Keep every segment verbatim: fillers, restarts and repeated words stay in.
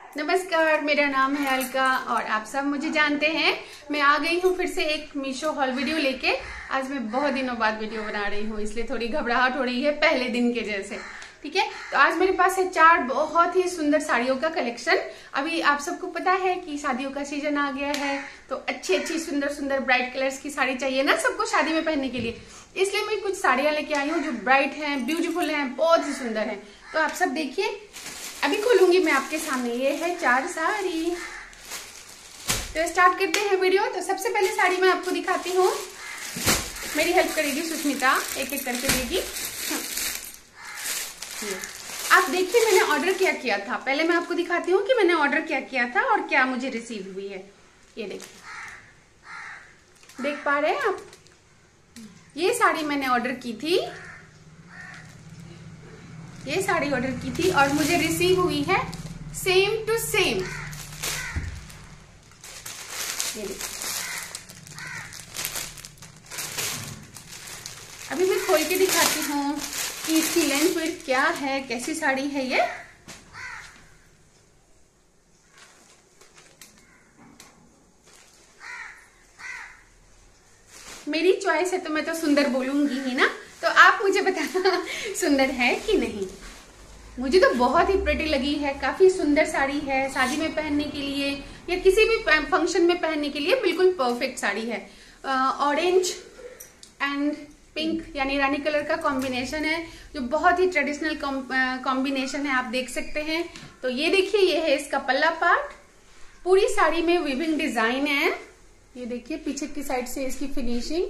नमस्कार, मेरा नाम है अलका और आप सब मुझे जानते हैं। मैं आ गई हूँ फिर से एक मीशो हॉल वीडियो लेके। आज मैं बहुत दिनों बाद वीडियो बना रही हूँ, इसलिए थोड़ी घबराहट हो रही है पहले दिन के जैसे। ठीक है, तो आज मेरे पास है चार बहुत ही सुंदर साड़ियों का कलेक्शन। अभी आप सबको पता है कि शादियों का सीजन आ गया है, तो अच्छी अच्छी सुंदर सुंदर ब्राइट कलर्स की साड़ी चाहिए ना सबको शादी में पहनने के लिए। इसलिए मैं कुछ साड़ियां लेके आई हूँ जो ब्राइट हैं, ब्यूटीफुल हैं, बहुत ही सुंदर हैं। तो आप सब देखिए, अभी खोलूंगी मैं आपके सामने। ये है चार साड़ी। तो स्टार्ट करते हैं वीडियो। तो सबसे पहले साड़ी मैं आपको दिखाती हूँ, मेरी हेल्प करेगी सुष्मिता, एक एक करके देगी। आप देखिए मैंने ऑर्डर क्या किया था। पहले मैं आपको दिखाती हूँ कि मैंने ऑर्डर क्या किया था और क्या मुझे रिसीव हुई है। ये देखिए, देख पा रहे हैं आप? ये साड़ी मैंने ऑर्डर की थी, ये साड़ी ऑर्डर की थी और मुझे रिसीव हुई है सेम टू सेम। ये देखिए, अभी मैं खोल के दिखाती हूँ कि इसकी लेंथ विड्थ क्या है, कैसी साड़ी है ये। मेरी चॉइस है तो मैं तो सुंदर बोलूंगी ही ना, तो आप मुझे बताना सुंदर है कि नहीं। मुझे तो बहुत ही प्रिटी लगी है, काफी सुंदर साड़ी है। शादी में पहनने के लिए या किसी भी फंक्शन में पहनने के लिए बिल्कुल परफेक्ट साड़ी है। ऑरेंज एंड पिंक यानी रानी कलर का कॉम्बिनेशन है, जो बहुत ही ट्रेडिशनल कॉम्बिनेशन है, आप देख सकते हैं। तो ये देखिए, ये है इसका पल्ला पार्ट। पूरी साड़ी में वीविंग डिजाइन है। ये देखिए पीछे की साइड से इसकी फिनिशिंग।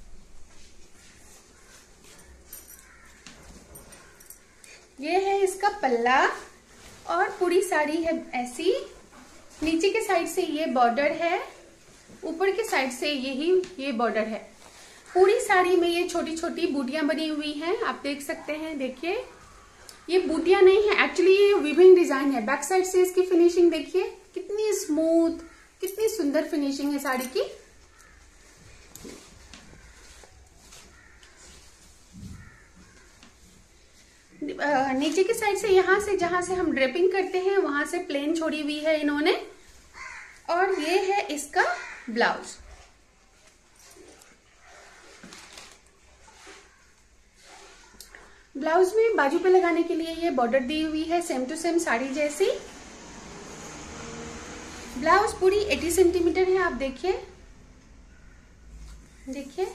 ये है इसका पल्ला और पूरी साड़ी है ऐसी। नीचे के साइड से ये बॉर्डर है, ऊपर के साइड से यही ये बॉर्डर है। पूरी साड़ी में ये छोटी छोटी बूटियां बनी हुई हैं, आप देख सकते हैं। देखिए, ये बूटियां नहीं है, एक्चुअली ये वीविंग डिजाइन है। बैक साइड से इसकी फिनिशिंग देखिए, कितनी स्मूथ, कितनी सुंदर फिनिशिंग है साड़ी की। नीचे की साइड से, यहां से जहां से हम ड्रेपिंग करते हैं वहां से प्लेन छोड़ी हुई है इन्होंने। और ये है इसका ब्लाउज। ब्लाउज में बाजू पे लगाने के लिए ये बॉर्डर दी हुई है, सेम टू सेम साड़ी जैसी। ब्लाउज पूरी अस्सी सेंटीमीटर है, आप देखिए देखिए,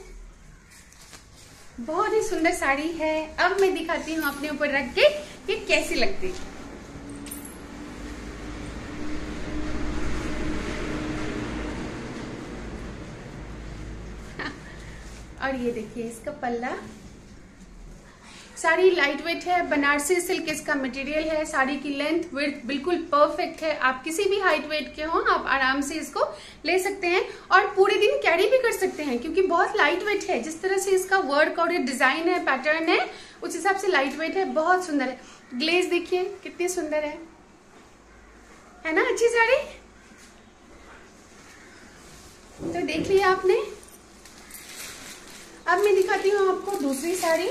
बहुत ही सुंदर साड़ी है। अब मैं दिखाती हूँ अपने ऊपर रख के कि कैसी लगती है। और ये देखिए इसका पल्ला। साड़ी लाइट वेट है, बनारसी सिल्क इसका मटेरियल है। साड़ी की लेंथ विड्थ बिल्कुल परफेक्ट है। आप किसी भी हाइट वेट के हो, आप आराम से इसको ले सकते हैं और पूरे दिन कैरी भी कर सकते हैं, क्योंकि बहुत लाइट वेट है। जिस तरह से इसका वर्क और डिजाइन है, पैटर्न है, उस हिसाब से लाइट वेट है, बहुत सुंदर है। ग्लेज देखिए कितनी सुंदर है है ना, अच्छी साड़ी। तो देख लिया आपने। अब मैं दिखाती हूँ आपको दूसरी साड़ी।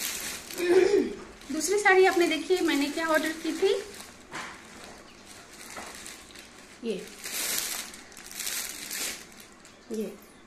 दूसरी साड़ी आपने देखिए मैंने क्या ऑर्डर की थी। ये ये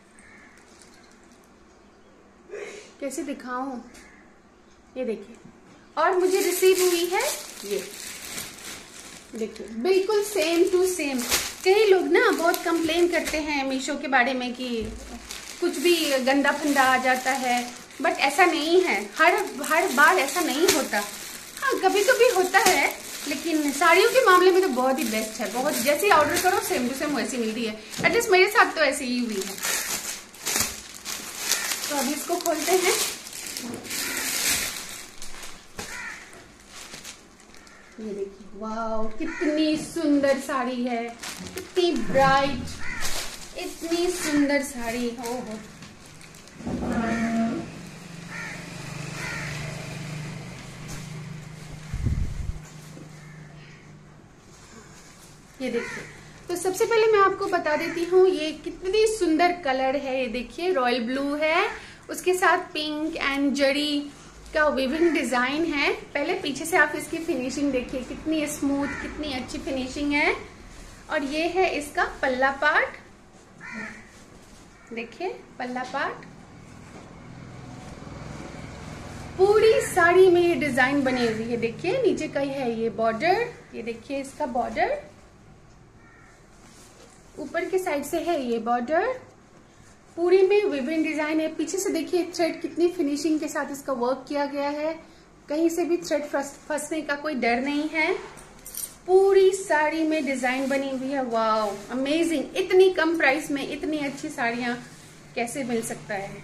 कैसे दिखाऊं, ये देखिए। और मुझे रिसीव हुई है ये देखिए, बिल्कुल सेम टू सेम। कई लोग ना बहुत कंप्लेन करते हैं मीशो के बारे में कि कुछ भी गंदा फंदा आ जाता है, बट ऐसा नहीं है। हर हर बार ऐसा नहीं होता। हाँ, कभी कभी होता है, लेकिन साड़ियों के मामले में तो बहुत ही बेस्ट है। बहुत जैसे ऑर्डर करो सेम टू सेम वैसी मिलती है। एटलीस्ट मेरे साथ तो ऐसी ही हुई है। तो अभी इसको खोलते हैं। ये देखिए, वाव कितनी सुंदर साड़ी है, कितनी ब्राइट, इतनी सुंदर साड़ी। हो हो ये देखिए। तो सबसे पहले मैं आपको बता देती हूँ ये कितनी सुंदर कलर है। ये देखिए, रॉयल ब्लू है, उसके साथ पिंक एंड जरी का विविंग डिजाइन है। पहले पीछे से आप इसकी फिनिशिंग देखिए, कितनी स्मूथ, कितनी अच्छी फिनिशिंग है। और ये है इसका पल्ला पार्ट, देखिए पल्ला पार्ट। पूरी साड़ी में ये डिजाइन बनी हुई है। देखिए नीचे का है ये बॉर्डर, ये देखिए इसका बॉर्डर, ऊपर के साइड से है ये बॉर्डर, पूरी में विविंग डिजाइन है। पीछे से देखिए थ्रेड कितनी फिनिशिंग के साथ इसका वर्क किया गया है, कहीं से भी थ्रेड फंसने का कोई डर नहीं है। पूरी साड़ी में डिजाइन बनी हुई है। वाओ अमेजिंग, इतनी कम प्राइस में इतनी अच्छी साड़ियां कैसे मिल सकता है,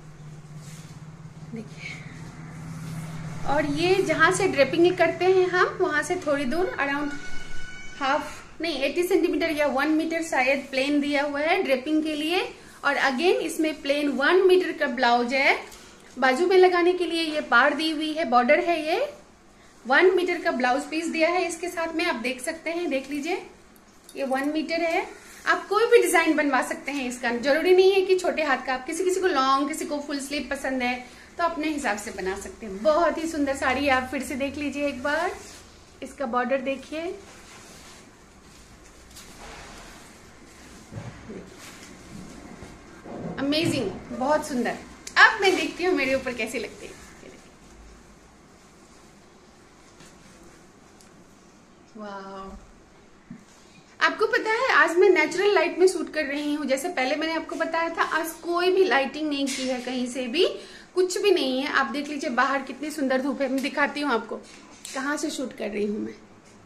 देखिए। और ये जहां से ड्रेपिंग करते हैं हम, वहां से थोड़ी दूर अराउंड हाफ नहीं अस्सी सेंटीमीटर या वन मीटर शायद प्लेन दिया हुआ है ड्रेपिंग के लिए। और अगेन इसमें प्लेन वन मीटर का ब्लाउज है। बाजू में लगाने के लिए ये पार दी हुई है, बॉर्डर है, ये वन मीटर का ब्लाउज पीस दिया है इसके साथ में। आप देख सकते हैं, देख लीजिए ये वन मीटर है। आप कोई भी डिजाइन बनवा सकते हैं इसका, जरूरी नहीं है कि छोटे हाथ का। आप किसी किसी को लॉन्ग, किसी को फुल स्लीव पसंद है तो अपने हिसाब से बना सकते हैं। बहुत ही सुंदर साड़ी है, आप फिर से देख लीजिए एक बार। इसका बॉर्डर देखिए, अमेजिंग, बहुत सुंदर। अब मैं देखती हूँ मेरे ऊपर कैसी लगती है। वाह, आपको पता है आज मैं नेचुरल लाइट में शूट कर रही हूँ। जैसे पहले मैंने आपको बताया था, आज कोई भी लाइटिंग नहीं की है, कहीं से भी कुछ भी नहीं है। आप देख लीजिए बाहर कितनी सुंदर धूप है। मैं दिखाती हूँ आपको कहाँ से शूट कर रही हूँ मैं।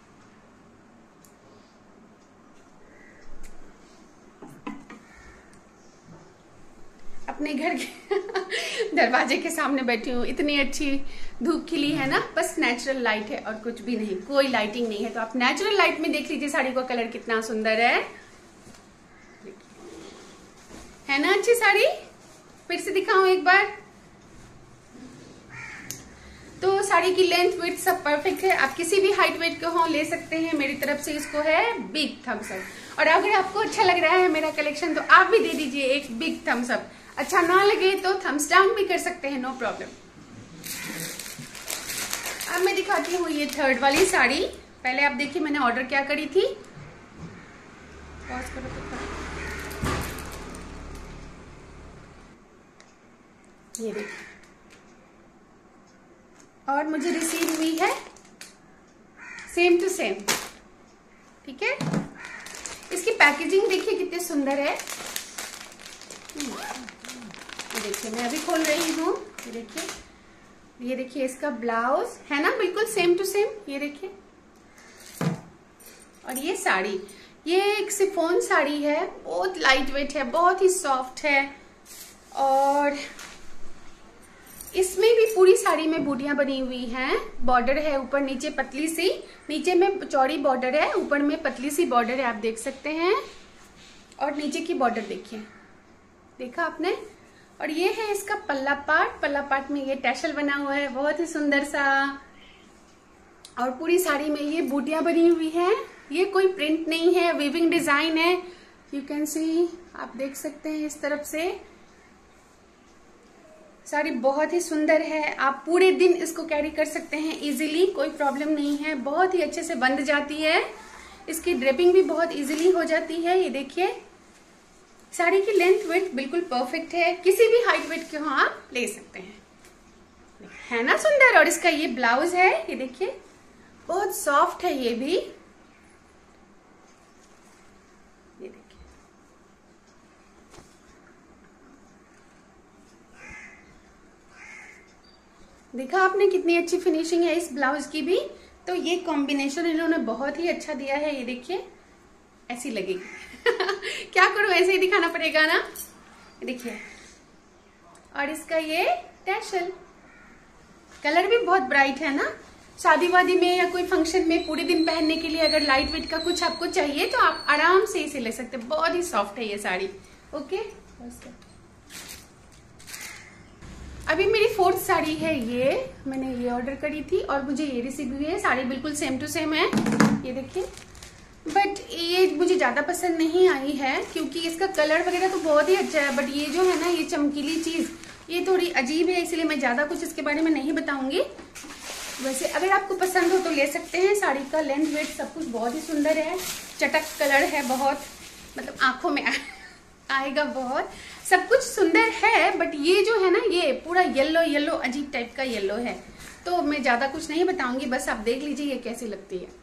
अपने घर के दरवाजे के सामने बैठी हूँ, इतनी अच्छी धूप खिली है ना। बस नेचुरल लाइट है और कुछ भी नहीं, कोई लाइटिंग नहीं है। तो आप नेचुरल लाइट में देख लीजिए साड़ी का कलर कितना सुंदर है, है ना अच्छी साड़ी। फिर से दिखाऊं एक बार। तो साड़ी की लेंथ, विड्थ सब परफेक्ट है। आप किसी भी हाइट वेट के हो ले सकते हैं। मेरी तरफ से इसको है बिग थम्स अप। और अगर आपको अच्छा लग रहा है मेरा कलेक्शन तो आप भी दे दीजिए एक बिग थम्स अप। अच्छा ना लगे तो थम्स डाउन भी कर सकते हैं, नो प्रॉब्लम। अब मैं दिखाती हूँ ये थर्ड वाली साड़ी। पहले आप देखिए मैंने ऑर्डर क्या करी थी। पॉज करो तो। ये देखिए, और मुझे रिसीव हुई है सेम टू सेम, ठीक है। इसकी पैकेजिंग देखिए कितनी सुंदर है। ये देखिए मैं अभी खोल रही हूँ। ये देखिए, ये देखिए इसका ब्लाउज है ना बिल्कुल सेम टू सेम, ये देखिए। और ये साड़ी, ये एक शिफॉन साड़ी है, बहुत लाइट वेट है, बहुत ही सॉफ्ट है। और इसमें भी पूरी साड़ी में बूटियां बनी हुई हैं। बॉर्डर है ऊपर नीचे पतली सी, नीचे में चौड़ी बॉर्डर है, ऊपर में पतली सी बॉर्डर है, आप देख सकते हैं। और नीचे की बॉर्डर देखिए, देखा आपने। और ये है इसका पल्ला पार्ट। पल्ला पार्ट में ये टैसल बना हुआ है, बहुत ही सुंदर सा। और पूरी साड़ी में ये बूटियां बनी हुई हैं। ये कोई प्रिंट नहीं है, वीविंग डिजाइन है। यू कैन सी, आप देख सकते हैं इस तरफ से। साड़ी बहुत ही सुंदर है, आप पूरे दिन इसको कैरी कर सकते हैं इजीली, कोई प्रॉब्लम नहीं है। बहुत ही अच्छे से बंध जाती है, इसकी ड्रेपिंग भी बहुत इजीली हो जाती है। ये देखिए साड़ी की लेंथ वेट बिल्कुल परफेक्ट है, किसी भी हाइट वेट के हो आप ले सकते हैं, है ना सुंदर। और इसका ये ब्लाउज है, ये देखिए बहुत सॉफ्ट है ये भी। ये देखिए देखा आपने कितनी अच्छी फिनिशिंग है इस ब्लाउज की भी। तो ये कॉम्बिनेशन इन्होंने बहुत ही अच्छा दिया है। ये देखिए ऐसी लगेगी क्या करूं, ऐसे ही दिखाना पड़ेगा ना। देखिए, और इसका ये टैसल, कलर भी बहुत ब्राइट है ना। शादी वादी में या कोई फंक्शन में पूरे दिन पहनने के लिए अगर लाइट वेट का कुछ आपको चाहिए तो आप आराम से इसे ले सकते हैं। बहुत ही सॉफ्ट है ये साड़ी। ओके, अभी मेरी फोर्थ साड़ी है ये, मैंने ये ऑर्डर करी थी और मुझे ये रिसीव हुई है। साड़ी बिल्कुल सेम टू सेम है, ये देखिए। बट ये मुझे ज्यादा पसंद नहीं आई है क्योंकि इसका कलर वगैरह तो बहुत ही अच्छा है, बट ये जो है ना ये चमकीली चीज ये थोड़ी अजीब है, इसलिए मैं ज्यादा कुछ इसके बारे में नहीं बताऊंगी। वैसे अगर आपको पसंद हो तो ले सकते हैं। साड़ी का लेंथ वेट सब कुछ बहुत ही सुंदर है, चटक कलर है, बहुत मतलब आंखों में आएगा बहुत, सब कुछ सुंदर है। बट ये जो है ना, ये पूरा येलो येलो अजीब टाइप का येलो है, तो मैं ज्यादा कुछ नहीं बताऊंगी, बस आप देख लीजिए ये कैसी लगती है।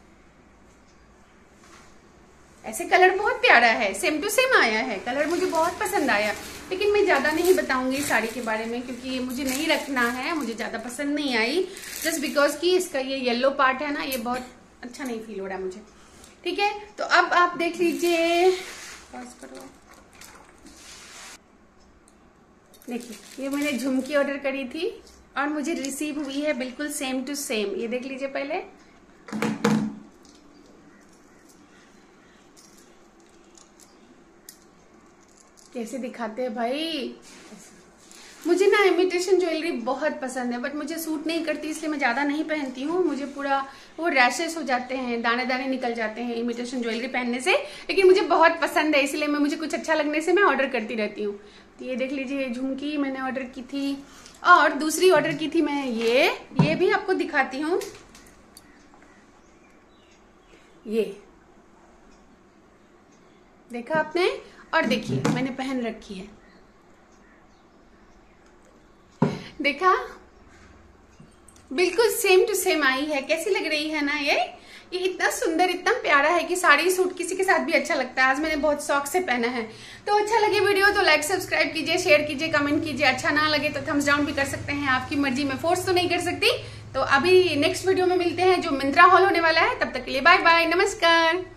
ऐसे कलर बहुत प्यारा है, सेम टू सेम आया है, कलर मुझे बहुत पसंद आया। लेकिन मैं ज्यादा नहीं बताऊंगी साड़ी के बारे में, क्योंकि ये मुझे नहीं रखना है, मुझे ज्यादा पसंद नहीं आई, जस्ट बिकॉज कि इसका ये येलो पार्ट है ना, ये बहुत अच्छा नहीं फील हो रहा मुझे। ठीक है, तो अब आप देख लीजिए, पॉज करो, देखिए ये मैंने झुमकी ऑर्डर करी थी और मुझे रिसीव हुई है बिल्कुल सेम टू सेम। ये देख लीजिए पहले, कैसे दिखाते हैं भाई। मुझे ना इमिटेशन ज्वेलरी बहुत पसंद है, बट मुझे सूट नहीं करती, इसलिए मैं ज्यादा नहीं पहनती हूँ। मुझे पूरा वो रैशेस हो जाते हैं, दाने दाने निकल जाते हैं इमिटेशन ज्वेलरी पहनने से। लेकिन मुझे बहुत पसंद है, इसलिए मैं मुझे कुछ अच्छा लगने से मैं ऑर्डर करती रहती हूँ। तो ये देख लीजिए, झुमकी मैंने ऑर्डर की थी, और दूसरी ऑर्डर की थी मैं ये ये भी आपको दिखाती हूँ। ये देखा आपने, और देखिए मैंने पहन रखी है, देखा बिल्कुल सेम टू सेम आई है। कैसी लग रही है ना ये ये इतना सुंदर, इतना प्यारा है कि साड़ी सूट किसी के साथ भी अच्छा लगता है। आज मैंने बहुत शौक से पहना है। तो अच्छा लगे वीडियो तो लाइक सब्सक्राइब कीजिए, शेयर कीजिए, कमेंट कीजिए। अच्छा ना लगे तो थम्स डाउन भी कर सकते हैं, आपकी मर्जी, में फोर्स तो नहीं कर सकती। तो अभी नेक्स्ट वीडियो में मिलते हैं जो मिंत्रा हॉल होने वाला है। तब तक के लिए बाय बाय, नमस्कार।